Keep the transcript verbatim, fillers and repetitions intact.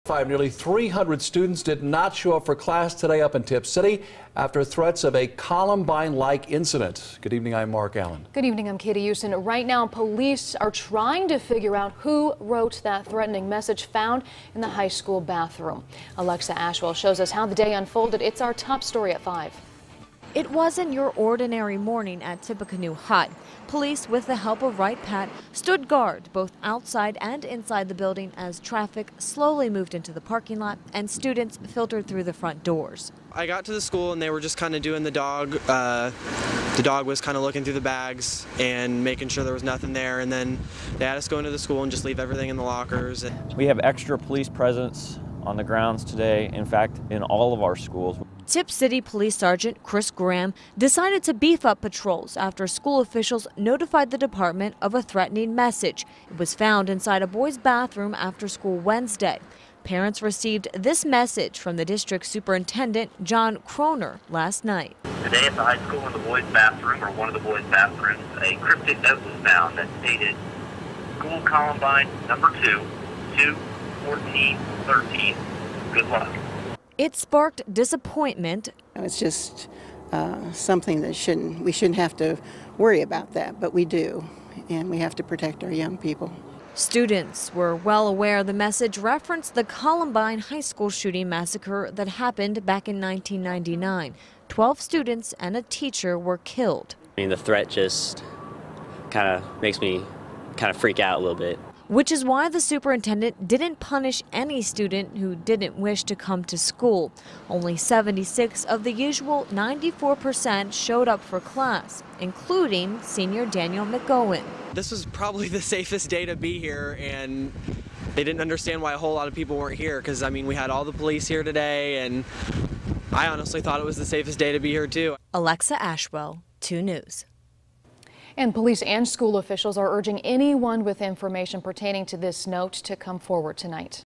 Five, nearly three hundred students did not show up for class today up in Tipp City after threats of a Columbine-like incident. Good evening, I'm Mark Allen. Good evening, I'm Katie Houston. Right now, police are trying to figure out who wrote that threatening message found in the high school bathroom. Alexa Ashwell shows us how the day unfolded. It's our top story at five. It wasn't your ordinary morning at Tippecanoe High. Police, with the help of Right Pat, stood guard both outside and inside the building as traffic slowly moved into the parking lot and students filtered through the front doors. I got to the school and they were just kind of doing the dog. Uh, the dog was kind of looking through the bags and making sure there was nothing there, and then they had us go into the school and just leave everything in the lockers. We have extra police presence on the grounds today, in fact, in all of our schools. Tipp City Police Sergeant Chris Graham decided to beef up patrols after school officials notified the department of a threatening message. It was found inside a boys' bathroom after school Wednesday. Parents received this message from the district superintendent, John Kroner, last night. Today at the high school in the boys' bathroom, or one of the boys' bathrooms, a cryptic note was found that stated, "School Columbine number two, two fourteen thirteen. Good luck." It sparked disappointment. It's just uh, something that shouldn't, we shouldn't have to worry about that, but we do, and we have to protect our young people. Students were well aware the message referenced the Columbine High School shooting massacre that happened back in nineteen ninety-nine. Twelve students and a teacher were killed. I mean, the threat just kind of makes me kind of freak out a little bit. Which is why the superintendent didn't punish any student who didn't wish to come to school. Only seventy-six of the usual ninety-four percent showed up for class, including senior Daniel McGowan. This was probably the safest day to be here, and they didn't understand why a whole lot of people weren't here, because I mean, we had all the police here today, and I honestly thought it was the safest day to be here too. Alexa Ashwell, two News. And police and school officials are urging anyone with information pertaining to this note to come forward tonight.